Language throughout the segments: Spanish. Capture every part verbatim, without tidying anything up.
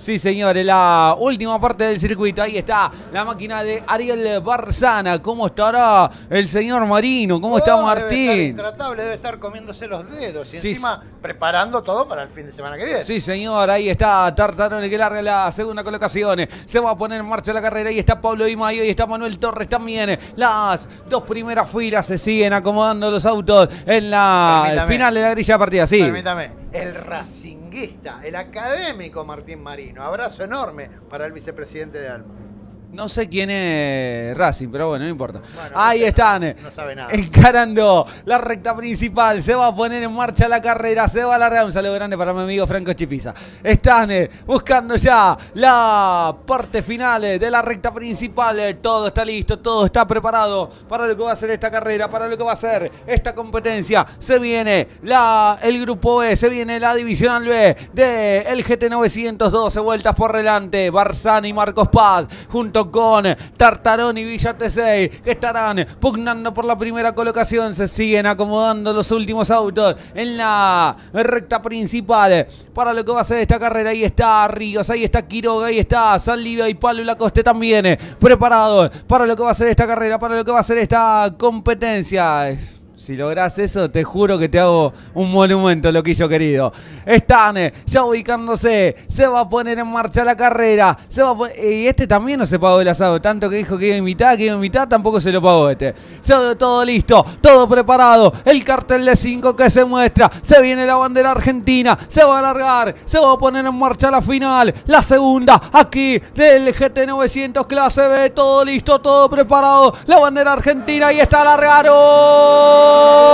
Sí, señor, en la última parte del circuito. Ahí está la máquina de Ariel Barzana. ¿Cómo estará el señor Marino? ¿Cómo oh, está Martín? Debe estar intratable, debe estar comiéndose los dedos. Y sí, encima preparando todo para el fin de semana que viene. Sí, señor, ahí está Tartarone que larga la segunda colocación. Se va a poner en marcha la carrera. Ahí está Pablo Di Maio y está Manuel Torres también. Las dos primeras filas se siguen acomodando los autos en la el final de la grilla de partida. Sí. Permítame, el racinguista, el académico Martín Marino. Abrazo enorme para el vicepresidente de Alma. No sé quién es Racing, pero bueno, no importa. Bueno, ahí no están, no, no sabe nada. Encarando la recta principal. Se va a poner en marcha la carrera. Se va a alargar. Un saludo grande para mi amigo Franco Chipiza. Están eh, buscando ya la parte final eh, de la recta principal. Eh, todo está listo, todo está preparado para lo que va a ser esta carrera, para lo que va a ser esta competencia. Se viene la, el grupo B, se viene la divisional B de el G T novecientos doce vueltas por delante. Barzana y Marcos Paz junto con Tartarone y Villa T seis que estarán pugnando por la primera colocación. Se siguen acomodando los últimos autos en la recta principal para lo que va a ser esta carrera. Ahí está Ríos, ahí está Quiroga, ahí está Saldivia y Pablo Lacoste también preparados para lo que va a ser esta carrera, para lo que va a ser esta competencia. Si lográs eso, te juro que te hago un monumento, loquillo querido. Están ya ubicándose. Se va a poner en marcha la carrera. Se va a poner, y este también no se pagó el asado. Tanto que dijo que iba a invitar, que iba a invitar, tampoco se lo pagó este. Se va todo listo, todo preparado. El cartel de cinco que se muestra. Se viene la bandera argentina. Se va a alargar. Se va a poner en marcha la final. La segunda aquí del G T novecientos clase B. Todo listo, todo preparado. La bandera argentina y está largaron.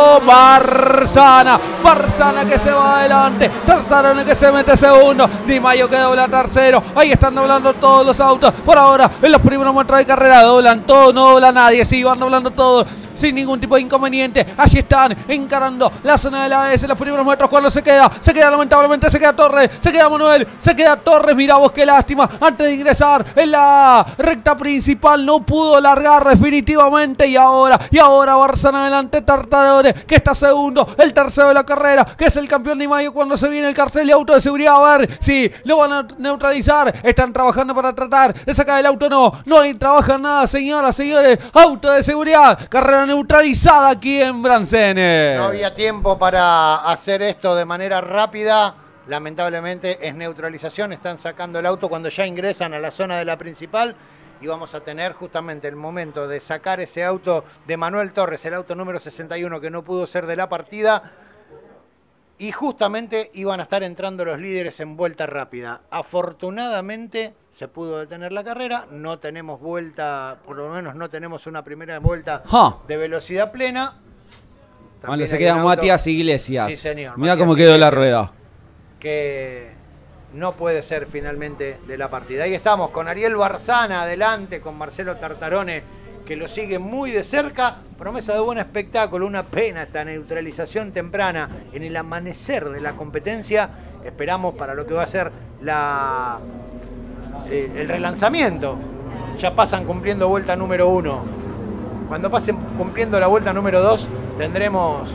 Barzana, Barzana que se va adelante, Tartarone que se mete segundo, Di Maio que dobla tercero. Ahí están doblando todos los autos. Por ahora, en los primeros metros de carrera, doblan todo, no dobla nadie. Sí, van doblando todo sin ningún tipo de inconveniente. Allí están encarando la zona de la A S en los primeros metros. Cuando se queda, se queda lamentablemente, se queda Torres, se queda Manuel, se queda Torres. Mirá vos qué lástima. Antes de ingresar en la recta principal, no pudo largar definitivamente. Y ahora, y ahora Barzana adelante, Tartarone que está segundo, el tercero de la carrera, que es el campeón Di Maio. Cuando se viene el cartel de auto de seguridad, a ver si lo van a neutralizar. Están trabajando para tratar de sacar el auto. No, no hay, trabajan nada, señoras, señores. Auto de seguridad, carrera neutralizada aquí en Bransen. No había tiempo para hacer esto de manera rápida. Lamentablemente es neutralización. Están sacando el auto cuando ya ingresan a la zona de la principal. Y vamos a tener justamente el momento de sacar ese auto de Manuel Torres, el auto número sesenta y uno que no pudo ser de la partida. Y justamente iban a estar entrando los líderes en vuelta rápida. Afortunadamente se pudo detener la carrera. No tenemos vuelta, por lo menos no tenemos una primera vuelta huh. de velocidad plena. Vale, se queda Matías Iglesias. Sí, señor. Mira cómo quedó la rueda. Que no puede ser finalmente de la partida. Ahí estamos con Ariel Barzana adelante, con Marcelo Tartarone, que lo sigue muy de cerca. Promesa de buen espectáculo. Una pena esta neutralización temprana en el amanecer de la competencia. Esperamos para lo que va a ser la, eh, el relanzamiento. Ya pasan cumpliendo vuelta número uno. Cuando pasen cumpliendo la vuelta número dos, tendremos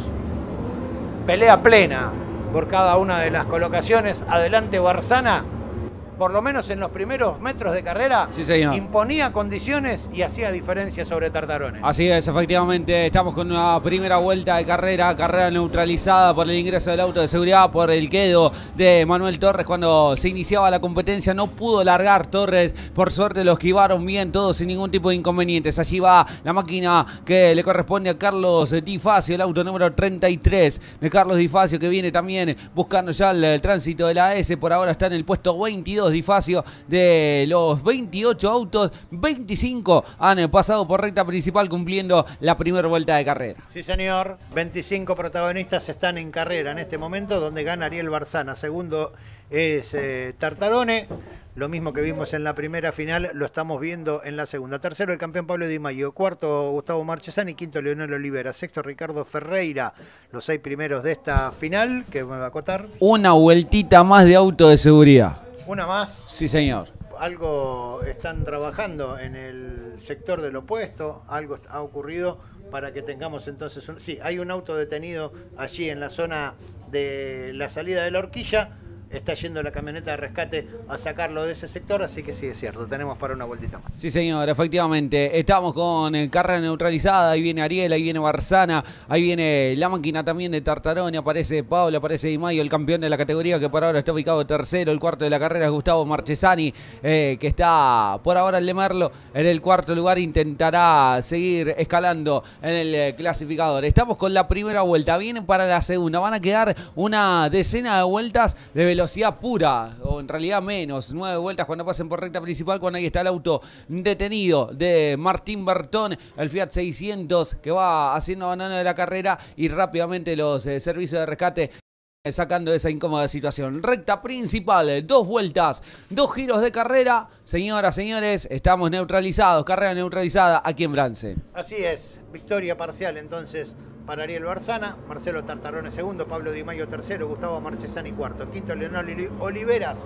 pelea plena por cada una de las colocaciones. Adelante Barzana, por lo menos en los primeros metros de carrera, sí, señor, imponía condiciones y hacía diferencia sobre Tartarone. Así es, efectivamente, estamos con una primera vuelta de carrera, carrera neutralizada por el ingreso del auto de seguridad, por el quedo de Manuel Torres. Cuando se iniciaba la competencia no pudo largar Torres, por suerte lo esquivaron bien todos sin ningún tipo de inconvenientes. Allí va la máquina que le corresponde a Carlos Di Facio, el auto número treinta y tres de Carlos Di Facio, que viene también buscando ya el, el tránsito de la A S. Por ahora está en el puesto veintidós Di Facio. De los veintiocho autos, veinticinco han pasado por recta principal cumpliendo la primera vuelta de carrera. Sí, señor. veinticinco protagonistas están en carrera en este momento, donde gana Ariel Barzana. Segundo es eh, Tartarone. Lo mismo que vimos en la primera final, lo estamos viendo en la segunda. Tercero, el campeón Pablo Di Maio. Cuarto, Gustavo Marchesani. Quinto, Leonel Olivera. Sexto, Ricardo Ferreira. Los seis primeros de esta final, que me va a acotar. Una vueltita más de auto de seguridad. Una más. Sí, señor. Algo están trabajando en el sector del opuesto, algo ha ocurrido para que tengamos entonces... Un, sí, hay un auto detenido allí en la zona de la salida de la horquilla. está yendo la camioneta de rescate a sacarlo de ese sector, así que sí, es cierto, tenemos para una vueltita más. Sí, señor, efectivamente. Estamos con eh, carrera neutralizada, ahí viene Ariel, ahí viene Barzana, ahí viene la máquina también de Tartarone, aparece Pablo, aparece Di Maio, el campeón de la categoría que por ahora está ubicado tercero, el cuarto de la carrera es Gustavo Marchesani, eh, que está por ahora el de Merlo en el cuarto lugar, intentará seguir escalando en el eh, clasificador. Estamos con la primera vuelta, vienen para la segunda, van a quedar una decena de vueltas de velocidad. Velocidad pura, o en realidad menos, nueve vueltas cuando pasen por recta principal, cuando ahí está el auto detenido de Martín Bertón, el Fiat seiscientos que va haciendo abandono de la carrera y rápidamente los eh, servicios de rescate sacando de esa incómoda situación. Recta principal, dos vueltas, dos giros de carrera. Señoras, señores, estamos neutralizados, carrera neutralizada aquí en Brance. Así es, victoria parcial entonces para Ariel Barzana, Marcelo Tartarone segundo, Pablo Di Maio tercero, Gustavo Marchesani cuarto, quinto Leonel Oliveras,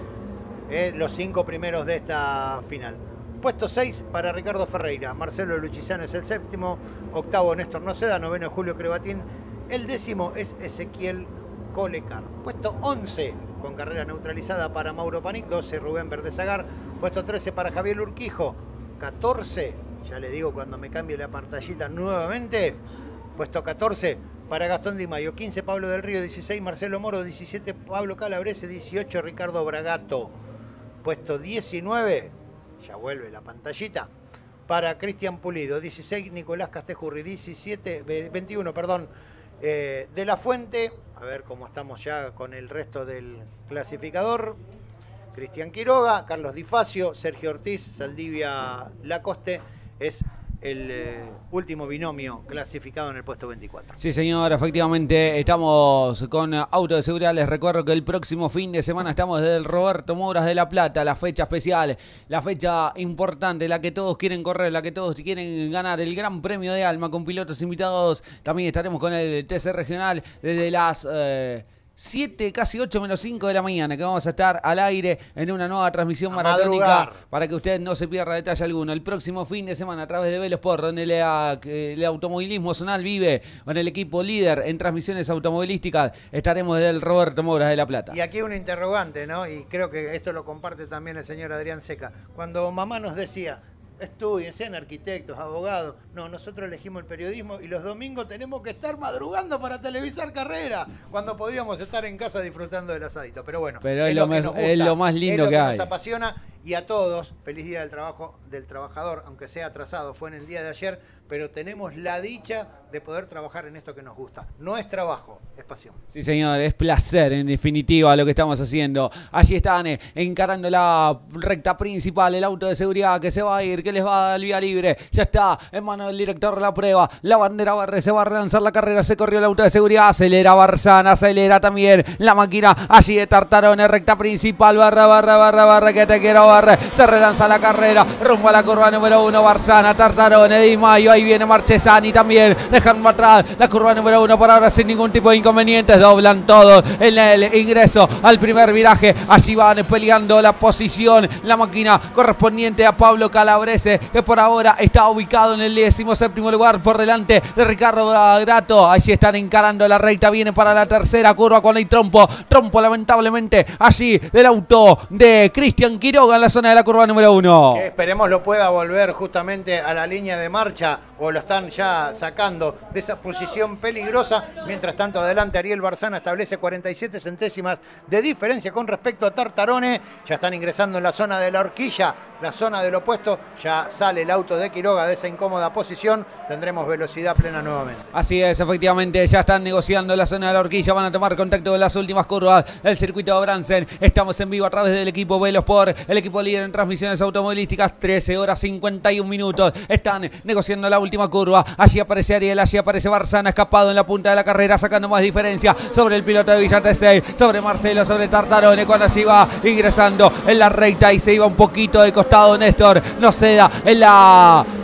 eh, los cinco primeros de esta final. Puesto seis para Ricardo Ferreira, Marcelo Luchisano es el séptimo, octavo Néstor Noceda, noveno Julio Crebatín, el décimo es Ezequiel Colecar. Puesto once con carrera neutralizada para Mauro Panic, doce Rubén Verdezagar, puesto trece para Javier Urquijo, catorce, ya le digo cuando me cambie la pantallita nuevamente, puesto catorce para Gastón Di Maio, quince Pablo del Río, dieciséis Marcelo Moro, diecisiete Pablo Calabrese, dieciocho Ricardo Bragato. Puesto diecinueve, ya vuelve la pantallita, para Cristian Pulido, dieciséis Nicolás Castejurri, diecisiete, veintiuno, perdón, eh, de la Fuente. A ver cómo estamos ya con el resto del clasificador. Cristian Quiroga, Carlos Di Facio, Sergio Ortiz, Saldivia Lacoste, es el eh, último binomio clasificado en el puesto veinticuatro. Sí, señor, efectivamente estamos con auto de seguridad. Les recuerdo que el próximo fin de semana estamos desde el Roberto Moras de La Plata, la fecha especial, la fecha importante, la que todos quieren correr, la que todos quieren ganar, el Gran Premio de Alma con pilotos invitados. También estaremos con el T C regional desde las Eh, siete, casi ocho menos cinco de la mañana, que vamos a estar al aire en una nueva transmisión maratónica para que usted no se pierda detalle alguno. El próximo fin de semana a través de Velosport, donde le a, el automovilismo zonal vive con el equipo líder en transmisiones automovilísticas, estaremos desde el Roberto Moras de La Plata. Y aquí un interrogante, ¿no? Y creo que esto lo comparte también el señor Adrián Seca. Cuando mamá nos decía, estudien, sean arquitectos, abogados. No, nosotros elegimos el periodismo y los domingos tenemos que estar madrugando para televisar carrera, cuando podíamos estar en casa disfrutando del asadito. Pero bueno, Pero es, es, lo, lo, gusta, es lo más lindo es lo que, que hay. Nos apasiona. Y a todos, feliz día del trabajo del trabajador, aunque sea atrasado, fue en el día de ayer, pero tenemos la dicha de poder trabajar en esto que nos gusta. No es trabajo, es pasión. Sí, señor, es placer en definitiva lo que estamos haciendo. Allí están eh, encarando la recta principal, el auto de seguridad que se va a ir, que les va a dar vía libre. Ya está en manos del director de la prueba. La bandera verde, se va a relanzar la carrera, se corrió el auto de seguridad, acelera Barzana, acelera también la máquina allí de Tartarone, recta principal, barra, barra, barra, barra, que te quiero barra. Se relanza la carrera, rumbo a la curva número uno, Barzana, Tartarone, Di Maio, ahí viene Marchesani también, dejando atrás la curva número uno por ahora sin ningún tipo de inconvenientes, doblan todos en el ingreso al primer viraje, allí van peleando la posición, la máquina correspondiente a Pablo Calabrese, que por ahora está ubicado en el décimo séptimo lugar por delante de Ricardo Grato. Allí están encarando la recta, viene para la tercera curva cuando hay trompo, trompo lamentablemente allí del auto de Cristian Quiroga en la zona de la curva número uno. Que esperemos lo pueda volver justamente a la línea de marcha, o lo están ya sacando de esa posición peligrosa. Mientras tanto, adelante Ariel Barzana establece cuarenta y siete centésimas de diferencia con respecto a Tartarone. Ya están ingresando en la zona de la horquilla, la zona del opuesto. Ya sale el auto de Quiroga de esa incómoda posición. Tendremos velocidad plena nuevamente. Así es, efectivamente, ya están negociando la zona de la horquilla. Van a tomar contacto con las últimas curvas del circuito de Bransen. Estamos en vivo a través del equipo Velosport, el equipo líder en transmisiones automovilísticas. Trece horas cincuenta y un minutos. Están negociando la última curva. Allí aparece Ariel, allí aparece Barzana, escapado en la punta de la carrera, sacando más diferencia sobre el piloto de Villa T seis, sobre Marcelo, sobre Tartarone, cuando allí va ingresando en la recta y se iba un poquito de costado Néstor Noceda en la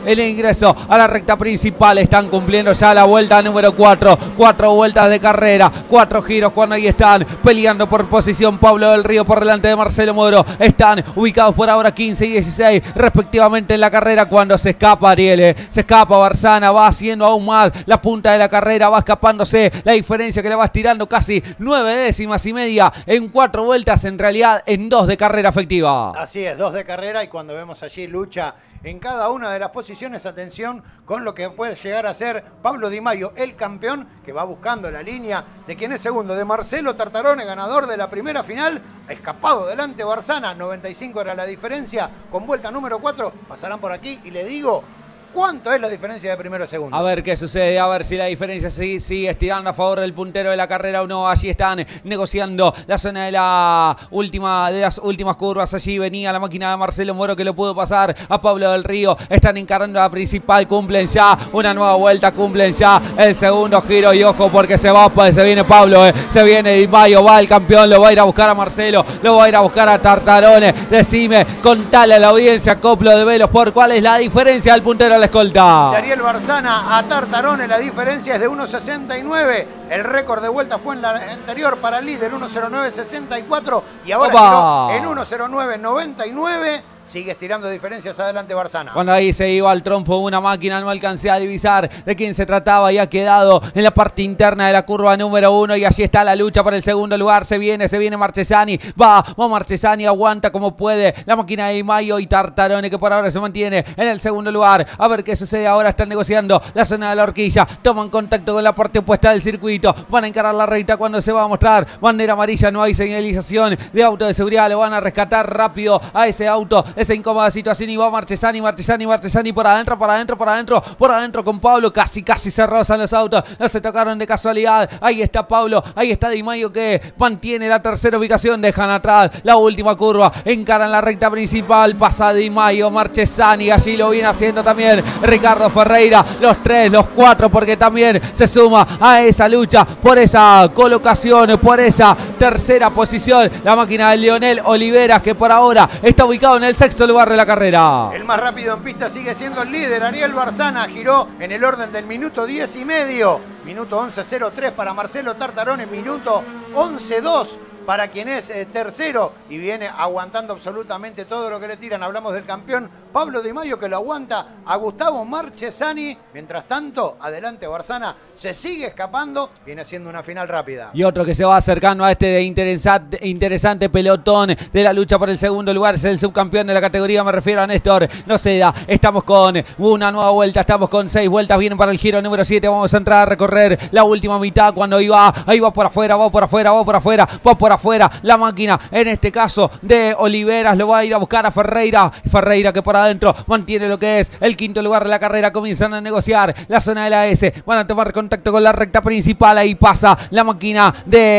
el ingreso a la recta principal. Están cumpliendo ya la vuelta número cuatro. Cuatro vueltas de carrera, cuatro giros cuando ahí están peleando por posición Pablo del Río por delante de Marcelo Moro. Están ubicados por ahora quince y dieciséis respectivamente en la carrera cuando se escapa Ariel. Se escapa Barzana, va haciendo aún más la punta de la carrera, va escapándose. La diferencia que le va estirando casi nueve décimas y media en cuatro vueltas, en realidad en dos de carrera efectiva. Así es, dos de carrera, y cuando vemos allí lucha en cada una de las posiciones, atención con lo que puede llegar a ser Pablo Di Maio, el campeón, que va buscando la línea de quien es segundo, de Marcelo Tartarone, ganador de la primera final, escapado delante Barzana, noventa y cinco era la diferencia, con vuelta número cuatro, pasarán por aquí y le digo, ¿cuánto es la diferencia de primero a segundo? A ver qué sucede, a ver si la diferencia sigue, sigue estirando a favor del puntero de la carrera o no. Allí están negociando la zona de la última de las últimas curvas. Allí venía la máquina de Marcelo Moro que lo pudo pasar a Pablo del Río. Están encarando la principal, cumplen ya una nueva vuelta, cumplen ya el segundo giro y ojo porque se va, se viene Pablo, eh. se viene Di Maio, va el campeón, lo va a ir a buscar a Marcelo, lo va a ir a buscar a Tartarone. Decime, contale a la audiencia, Coplo de Velos, por cuál es la diferencia del puntero la escolta. De Ariel Barzana a Tartarone, la diferencia es de uno sesenta y nueve. El récord de vuelta fue en la anterior para el líder, uno cero nueve sesenta y cuatro. Y ahora giró en uno cero nueve noventa y nueve. Sigue estirando diferencias adelante Barzana. Cuando ahí se iba al trompo una máquina, no alcancé a divisar de quién se trataba y ha quedado en la parte interna de la curva número uno. Y allí está la lucha por el segundo lugar. Se viene, se viene Marchesani. Va, va Marchesani, aguanta como puede la máquina de Di Maio y Tartarone, que por ahora se mantiene en el segundo lugar. A ver qué sucede ahora. Están negociando la zona de la horquilla. Toman contacto con la parte opuesta del circuito. Van a encarar la recta cuando se va a mostrar bandera amarilla. No hay señalización de auto de seguridad. Lo van a rescatar rápido a ese auto. Esa incómoda situación y va Marchesani, Marchesani, Marchesani por adentro, por adentro, por adentro, por adentro con Pablo, casi, casi se rozan los autos, no se tocaron de casualidad. Ahí está Pablo, ahí está Di Maio que mantiene la tercera ubicación, dejan atrás la última curva, encaran la recta principal, pasa Di Maio, Marchesani, allí lo viene haciendo también Ricardo Ferreira, los tres, los cuatro, porque también se suma a esa lucha por esa colocación, por esa tercera posición, la máquina de Leonel Oliveras, que por ahora está ubicado en el sexto sexto lugar de la carrera. El más rápido en pista sigue siendo el líder, Ariel Barzana, giró en el orden del minuto diez y medio, minuto once cero tres para Marcelo Tartarone, minuto once dos para quien es eh, tercero y viene aguantando absolutamente todo lo que le tiran. Hablamos del campeón Pablo Di Maio que lo aguanta a Gustavo Marchesani. Mientras tanto, adelante Barzana se sigue escapando, viene haciendo una final rápida. Y otro que se va acercando a este interesante, interesante pelotón de la lucha por el segundo lugar es el subcampeón de la categoría, me refiero a Néstor Noceda. Estamos con una nueva vuelta, estamos con seis vueltas, vienen para el giro número siete, vamos a entrar a recorrer la última mitad cuando iba, ahí va por afuera, va por afuera, va por afuera, va por afuera, la máquina, en este caso de Oliveras, lo va a ir a buscar a Ferreira, Ferreira que por adentro mantiene lo que es el quinto lugar de la carrera, comienzan a negociar la zona de la S, van a tomar contacto con la recta principal, ahí pasa la máquina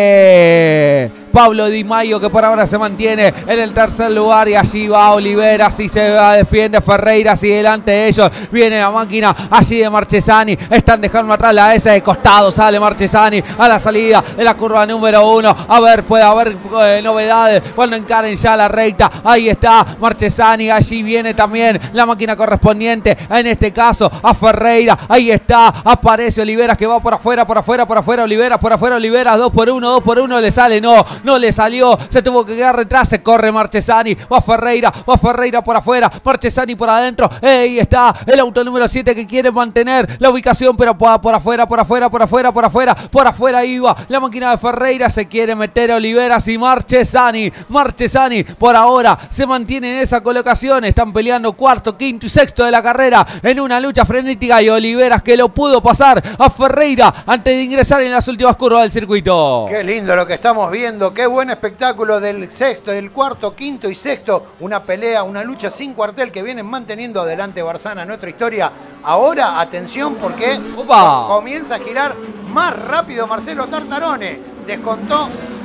de Pablo Di Maio que por ahora se mantiene en el tercer lugar y allí va Oliveras y se va, defiende Ferreira, así delante de ellos viene la máquina allí de Marchesani, están dejando atrás la S de costado, sale Marchesani a la salida de la curva número uno, a ver, puede haber eh, novedades cuando encaren ya la recta, ahí está Marchesani, allí viene también la máquina correspondiente, en este caso a Ferreira, ahí está, aparece Oliveras que va por afuera, por afuera, por afuera, Oliveras, por afuera, Oliveras, dos por uno, dos por uno, le sale, no, no le salió, se tuvo que quedar detrás, se corre Marchesani, va Ferreira, va Ferreira por afuera, Marchesani por adentro, ahí está el auto número siete que quiere mantener la ubicación, pero por, por afuera, por afuera, por afuera, por afuera, por afuera iba la máquina de Ferreira, se quiere meter Oliveras y Marchesani, Marchesani por ahora se mantiene en esa colocación, están peleando cuarto, quinto y sexto de la carrera en una lucha frenética y Oliveras que lo pudo pasar a Ferreira antes de ingresar en las últimas curvas del circuito. Qué lindo lo que estamos viendo, qué buen espectáculo del sexto, del cuarto, quinto y sexto, una pelea, una lucha sin cuartel que vienen manteniendo adelante Barzana, nuestra historia. Ahora, atención porque Opa. comienza a girar más rápido Marcelo Tartarone, descontó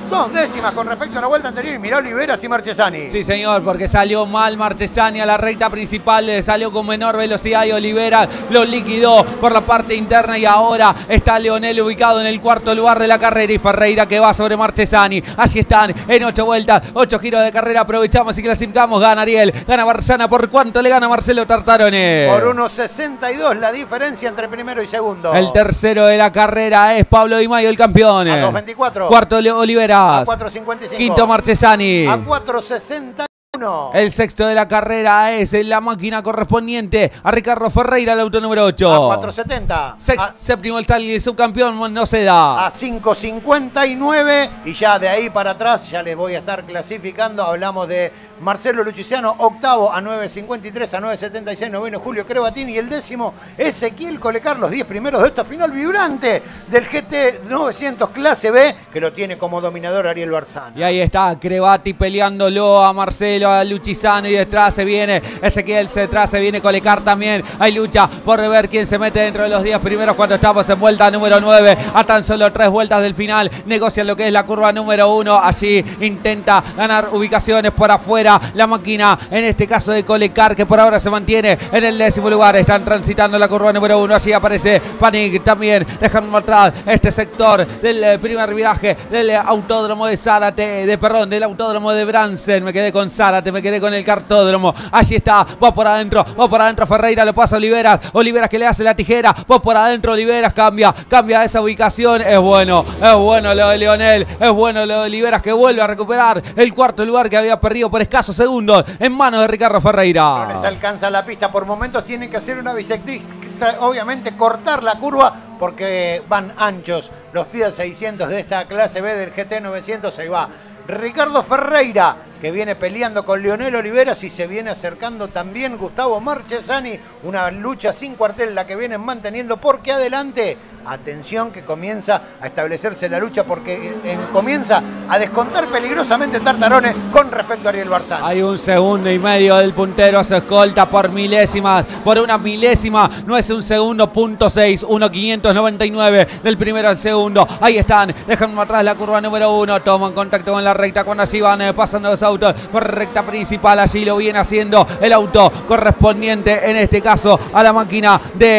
dos décimas con respecto a la vuelta anterior. Mirá Oliveras y Marchesani. Sí, señor, porque salió mal Marchesani a la recta principal, le salió con menor velocidad y Oliveras lo liquidó por la parte interna y ahora está Leonel ubicado en el cuarto lugar de la carrera y Ferreira que va sobre Marchesani. Allí están en ocho vueltas, ocho giros de carrera, aprovechamos y clasificamos. Gana Ariel, gana Barzana. ¿Por cuánto le gana Marcelo Tartarone? Por uno sesenta y dos la diferencia entre primero y segundo. El tercero de la carrera es Pablo Di Maio, el campeón. A dos veinticuatro. Cuarto Oliveras. A cuatro cincuenta y cinco. Quinto Marchesani. A cuatro sesenta y uno. El sexto de la carrera es la máquina correspondiente a Ricardo Ferreira, el auto número ocho. A cuatro setenta. Sex, a, séptimo el tal subcampeón, no se da. A cinco cincuenta y nueve. Y ya de ahí para atrás, ya les voy a estar clasificando. Hablamos de Marcelo Luchiciano, octavo a nueve cincuenta y tres, a nueve setenta y seis, noveno Julio Crebatini y el décimo Ezequiel Colecar, los diez primeros de esta final vibrante del G T novecientos clase B, que lo tiene como dominador Ariel Barzana. Y ahí está Crebati peleándolo a Marcelo, a Luchizano y detrás se viene Ezequiel, detrás se viene Colecar también. Hay lucha por ver quién se mete dentro de los diez primeros cuando estamos en vuelta número nueve, a tan solo tres vueltas del final. Negocian lo que es la curva número uno, allí intenta ganar ubicaciones por afuera. La máquina, en este caso de Colecar, que por ahora se mantiene en el décimo lugar. Están transitando la curva número uno. Allí aparece Panic también, dejando atrás este sector del primer viraje del autódromo de Zárate, de perdón, del autódromo de Bransen. Me quedé con Zárate, me quedé con el cartódromo. Allí está, va por adentro, va por adentro Ferreira, lo pasa Oliveras. Oliveras que le hace la tijera, va por adentro Oliveras, cambia, cambia esa ubicación. Es bueno, es bueno lo de Leonel, es bueno lo de Oliveras que vuelve a recuperar el cuarto lugar que había perdido por escasos segundos en manos de Ricardo Ferreira. No les alcanza la pista, por momentos tienen que hacer una bisectriz, obviamente cortar la curva porque van anchos los Fiat seiscientos de esta clase B del G T novecientos. Ahí va Ricardo Ferreira, que viene peleando con Leonel Oliveras y se viene acercando también Gustavo Marchesani. Una lucha sin cuartel la que vienen manteniendo, porque adelante, atención que comienza a establecerse la lucha, porque en, comienza a descontar peligrosamente Tartarone con respecto a Ariel Barzana. Hay un segundo y medio del puntero, se escolta por milésimas, por una milésima, no es un segundo, punto seis, uno quinientos noventa y nueve del primero al segundo. Ahí están, dejan atrás la curva número uno, toman contacto con la recta cuando así van eh, pasando los autos por recta principal. Allí lo viene haciendo el auto correspondiente, en este caso a la máquina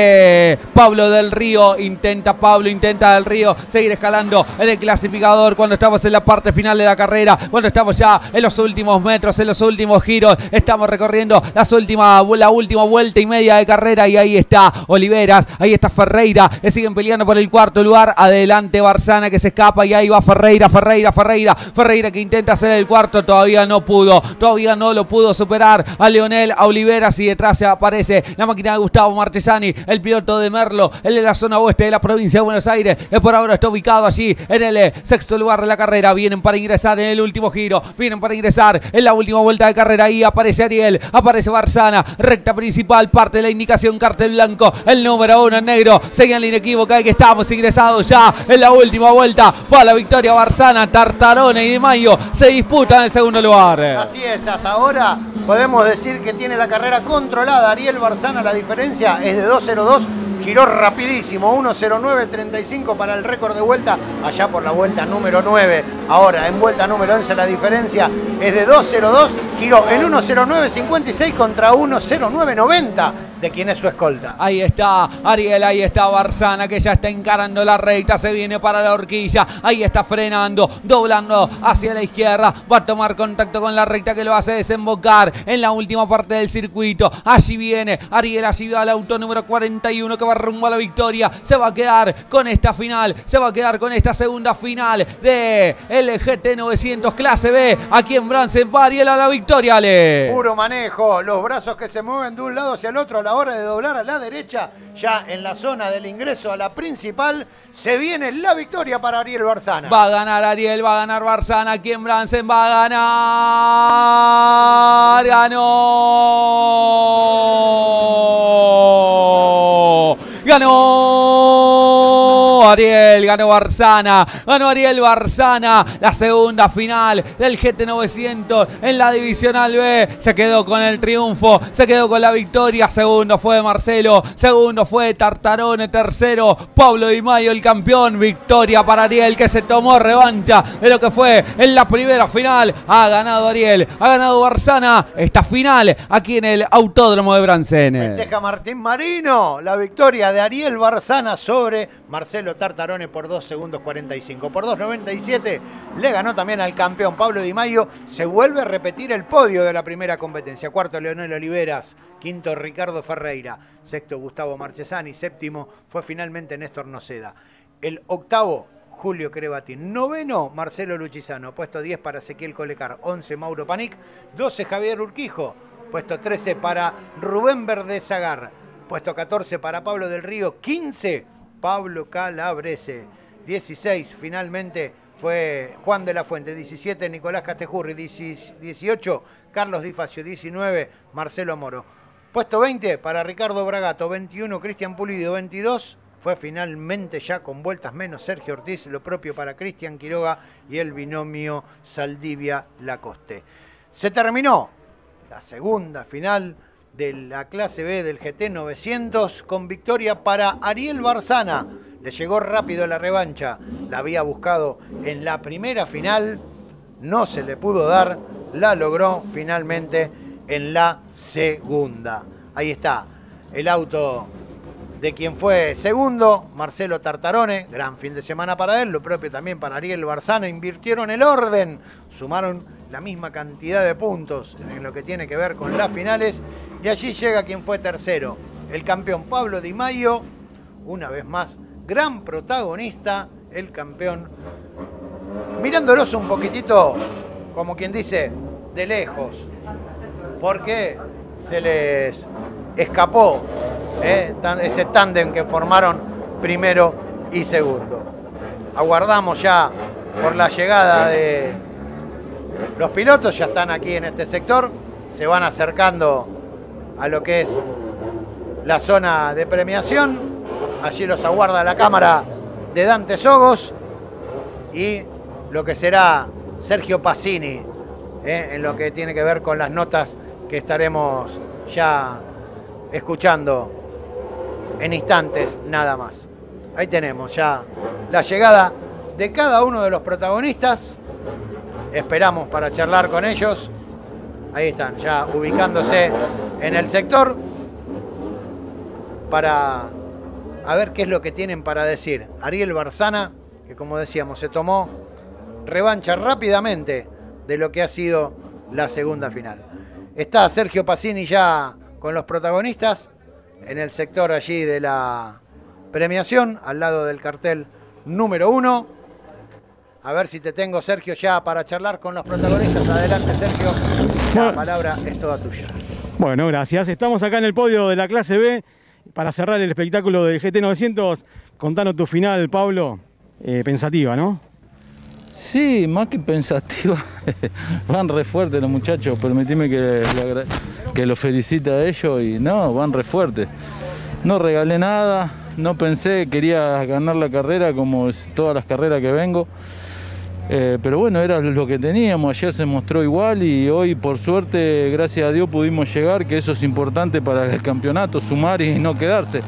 de Pablo del Río. Intenta Pablo, intenta del Río seguir escalando en el clasificador cuando estamos en la parte final de la carrera, cuando estamos ya en los últimos metros, en los últimos giros. Estamos recorriendo las últimas, la última vuelta y media de carrera y ahí está Oliveras, ahí está Ferreira, que siguen peleando por el cuarto lugar. Adelante Barzana que se escapa y ahí va Ferreira, Ferreira, Ferreira, Ferreira que intenta hacer el cuarto, todavía no pudo, todavía no lo pudo superar a Leonel, a Oliveras, y detrás se aparece la máquina de Gustavo Marchesani, el piloto de Merlo, el de la zona oeste de la provincia de Buenos Aires, que por ahora está ubicado allí en el eh, sexto lugar de la carrera. Vienen para ingresar en el último giro, vienen para ingresar en la última vuelta de carrera. Ahí aparece Ariel, aparece Barzana, recta principal, parte de la indicación, cartel blanco, el número uno en negro, señal inequívoca de que estamos ingresados ya en la última vuelta. Va la victoria Barzana, Tartarone y Di Maio se disputan el segundo lugar. Así es, hasta ahora podemos decir que tiene la carrera controlada Ariel Barzana. La diferencia es de dos cero dos, giró rapidísimo, uno cero nueve treinta y cinco para el récord de vuelta, allá por la vuelta número nueve. Ahora en vuelta número once la diferencia es de dos cero dos, giró en uno cero nueve cincuenta y seis contra uno cero nueve noventa de quien es su escolta. Ahí está Ariel, ahí está Barzana que ya está encarando la recta, se viene para la horquilla, ahí está frenando, doblando hacia la izquierda, va a tomar contacto con la recta que lo hace desembocar en la última parte del circuito. Allí viene Ariel, allí va el auto número cuarenta y uno que va rumbo a la victoria, se va a quedar con esta final, se va a quedar con esta segunda final de el G T novecientos clase B, aquí en Bransen. Va Ariel a la victoria, Ale. Puro manejo, los brazos que se mueven de un lado hacia el otro a la hora de doblar a la derecha, ya en la zona del ingreso a la principal, se viene la victoria para Ariel Barzana. Va a ganar Ariel, va a ganar Barzana aquí en Bransen, va a ganar, ganó, ganó ganó Ariel, ganó Barzana, ganó Ariel Barzana, la segunda final del G T novecientos en la Divisional B. Se quedó con el triunfo, se quedó con la victoria. Segundo fue Marcelo, segundo fue Tartarone, tercero Pablo Di Maio, el campeón. Victoria para Ariel, que se tomó revancha de lo que fue en la primera final. Ha ganado Ariel, ha ganado Barzana esta final aquí en el Autódromo de Bransen. Festeja Martín Marino la victoria de Ariel Barzana sobre Marcelo Tartarone por dos segundos cuarenta y cinco. Por dos noventa y siete le ganó también al campeón Pablo Di Maio. Se vuelve a repetir el podio de la primera competencia. Cuarto Leonel Oliveras, quinto Ricardo Ferreira, sexto Gustavo Marchesani, séptimo fue finalmente Néstor Noceda. El octavo Julio Crebatín, noveno Marcelo Luchizano, puesto diez para Ezequiel Colecar, once Mauro Panic, doce Javier Urquijo, puesto trece para Rubén Verdezagar, puesto catorce para Pablo del Río, quince Pablo Calabrese, dieciséis finalmente fue Juan de la Fuente, diecisiete Nicolás Castejurri, dieciocho Carlos Di Facio, diecinueve Marcelo Moro, puesto veinte para Ricardo Bragato, veintiuno Cristian Pulido, veintidós fue finalmente ya con vueltas menos Sergio Ortiz, lo propio para Cristian Quiroga y el binomio Saldivia-Lacoste. Se terminó la segunda final de la clase B del G T novecientos con victoria para Ariel Barzana. Le llegó rápido la revancha, la había buscado en la primera final, no se le pudo dar, la logró finalmente en la segunda. Ahí está el auto de quien fue segundo, Marcelo Tartarone, gran fin de semana para él, lo propio también para Ariel Barzana. Invirtieron el orden, sumaron la misma cantidad de puntos en lo que tiene que ver con las finales, y allí llega quien fue tercero, el campeón Pablo Di Maio, una vez más, gran protagonista, el campeón, mirándolos un poquitito, como quien dice, de lejos, porque se les escapó eh, ese tándem que formaron primero y segundo. Aguardamos ya por la llegada de los pilotos, ya están aquí en este sector, se van acercando a lo que es la zona de premiación. Allí los aguarda la cámara de Dante Sogos y lo que será Sergio Pacini eh, en lo que tiene que ver con las notas que estaremos ya escuchando en instantes nada más. Ahí tenemos ya la llegada de cada uno de los protagonistas. Esperamos para charlar con ellos. Ahí están ya ubicándose en el sector para a ver qué es lo que tienen para decir. Ariel Barzana, que como decíamos se tomó revancha rápidamente de lo que ha sido la segunda final. Está Sergio Pacini ya con los protagonistas en el sector allí de la premiación, al lado del cartel número uno. A ver si te tengo, Sergio, ya para charlar con los protagonistas. Adelante, Sergio, la bueno, palabra es toda tuya. Bueno, gracias. Estamos acá en el podio de la clase B para cerrar el espectáculo del G T novecientos. Contanos tu final, Pablo. Eh, pensativa, ¿no? Sí, más que pensativa. Van re fuerte los muchachos. Permitime que, que los felicite a ellos y no, van re fuerte. No regalé nada, no pensé, quería ganar la carrera como todas las carreras que vengo. Eh, pero bueno, era lo que teníamos, ayer se mostró igual y hoy por suerte, gracias a Dios, pudimos llegar, que eso es importante para el campeonato, sumar y no quedarse.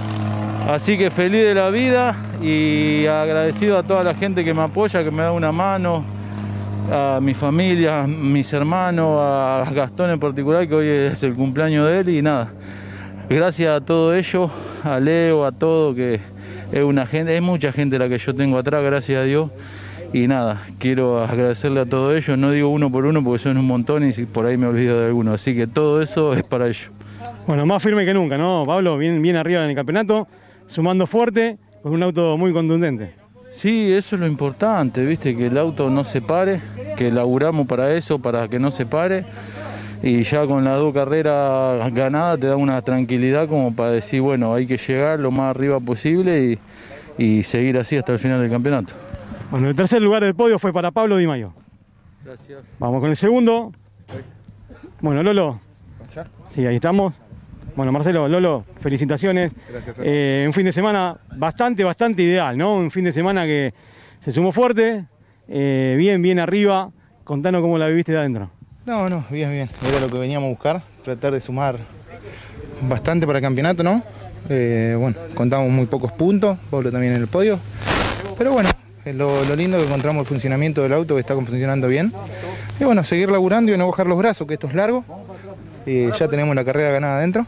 Así que feliz de la vida y agradecido a toda la gente que me apoya, que me da una mano, a mi familia, a mis hermanos, a Gastón en particular, que hoy es el cumpleaños de él y nada. Gracias a todo ello, a Leo, a todo, que es una gente, es mucha gente la que yo tengo atrás, gracias a Dios. Y nada, quiero agradecerle a todos ellos, no digo uno por uno porque son un montón y por ahí me olvido de alguno, así que todo eso es para ellos. Bueno, más firme que nunca, ¿no, Pablo? Bien, bien arriba en el campeonato, sumando fuerte, con un auto muy contundente. Sí, eso es lo importante, viste, que el auto no se pare, que laburamos para eso, para que no se pare. Y ya con las dos carreras ganadas te da una tranquilidad como para decir, bueno, hay que llegar lo más arriba posible y, y seguir así hasta el final del campeonato. Bueno, el tercer lugar del podio fue para Pablo Di Maio. Gracias. Vamos con el segundo. Bueno, Lolo. Sí, ahí estamos. Bueno, Marcelo, Lolo, felicitaciones. Gracias. Eh, un fin de semana bastante, bastante ideal, ¿no? Un fin de semana que se sumó fuerte, eh, bien, bien arriba. Contanos cómo la viviste de adentro. No, no, bien, bien. Era lo que veníamos a buscar, tratar de sumar bastante para el campeonato, ¿no? Eh, bueno, contamos muy pocos puntos, Pablo también en el podio. Pero bueno, lo, lo lindo que encontramos el funcionamiento del auto, que está funcionando bien. Y bueno, seguir laburando y no bajar los brazos, que esto es largo. Eh, ya tenemos la carrera ganada adentro.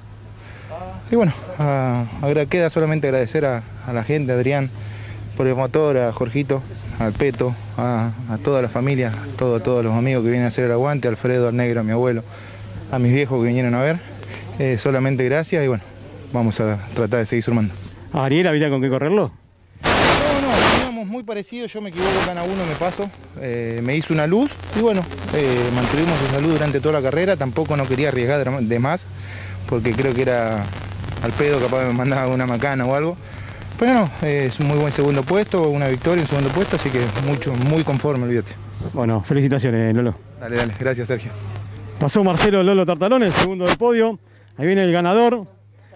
Y bueno, a, a, queda solamente agradecer a, a la gente, a Adrián por el motor, a Jorgito, al Peto, a, a toda la familia, a, todo, a todos los amigos que vienen a hacer el aguante, a Alfredo, al Negro, a mi abuelo, a mis viejos que vinieron a ver. Eh, solamente gracias y bueno, vamos a tratar de seguir sumando. ¿A Ariel había con qué correrlo? No, no, teníamos muy parecido, yo me equivoco, gana uno, me paso, eh, me hizo una luz y bueno, eh, mantuvimos esa luz durante toda la carrera, tampoco no quería arriesgar de más, porque creo que era al pedo, capaz me mandaba una macana o algo. Pero no, eh, es un muy buen segundo puesto, una victoria en segundo puesto, así que mucho, muy conforme, olvídate. Bueno, felicitaciones, Lolo. Dale, dale, gracias, Sergio. Pasó Marcelo Lolo Tartarones, segundo del podio. Ahí viene el ganador.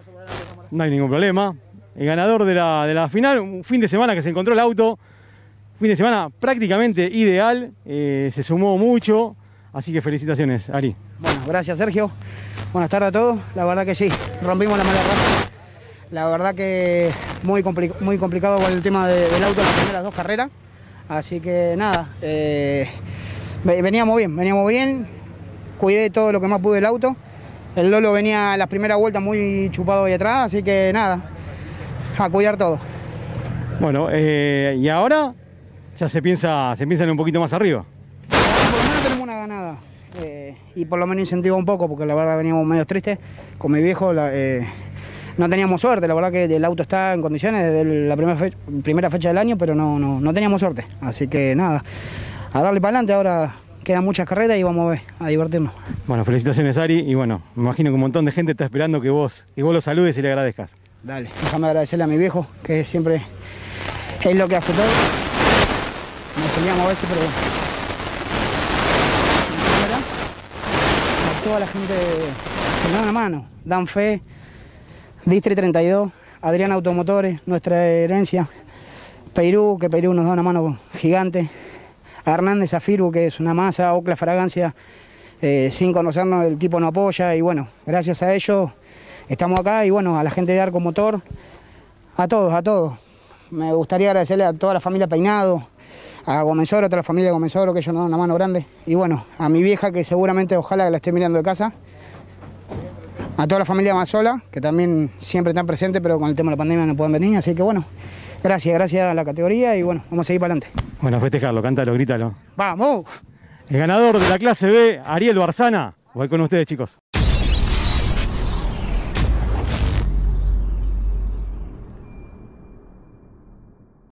No hay ningún problema. El ganador de la, de la final, un fin de semana que se encontró el auto. Fin de semana prácticamente ideal, eh, se sumó mucho. Así que felicitaciones, Ari. Bueno, gracias, Sergio. Buenas tardes a todos. La verdad que sí, rompimos la mala racha. La verdad que muy, compli muy complicado con el tema de, del auto en las primeras dos carreras. Así que nada, eh, veníamos bien, veníamos bien. Cuidé todo lo que más pude del auto. El Lolo venía las primeras vueltas muy chupado ahí atrás, así que nada, a cuidar todo. Bueno, eh, y ahora ya se piensa, se piensa en un poquito más arriba. Por lo menos tenemos una ganada. Eh, y por lo menos incentiva un poco, porque la verdad veníamos medio tristes con mi viejo. La, eh, no teníamos suerte, la verdad que el auto está en condiciones desde la primera fecha, primera fecha del año, pero no, no, no teníamos suerte. Así que nada, a darle para adelante. Ahora quedan muchas carreras y vamos a ver, a divertirnos. Bueno, felicitaciones, Ari, y bueno, me imagino que un montón de gente está esperando que vos, que vos lo saludes y le agradezcas. Dale, déjame agradecerle a mi viejo, que siempre es lo que hace todo. Nos peleamos a veces, pero bueno. A toda la gente que nos da una mano, dan fe, Distri treinta y dos, Adrián Automotores, nuestra herencia, Peirú, que Peirú nos da una mano gigante, a Hernández Zafiru, que es una masa, Ocla Fragancia, eh, sin conocernos el tipo nos apoya y bueno, gracias a ellos estamos acá y bueno, a la gente de Arco Motor, a todos, a todos. Me gustaría agradecerle a toda la familia Peinado, a Gomezoro, a toda la familia de Gomezoro, que ellos nos dan una mano grande. Y bueno, a mi vieja, que seguramente ojalá que la esté mirando de casa. A toda la familia Mazola, que también siempre están presentes, pero con el tema de la pandemia no pueden venir. Así que bueno, gracias, gracias a la categoría y bueno, vamos a seguir para adelante. Bueno, festejarlo, cántalo, grítalo. ¡Vamos! El ganador de la clase B, Ariel Barzana. Voy con ustedes, chicos.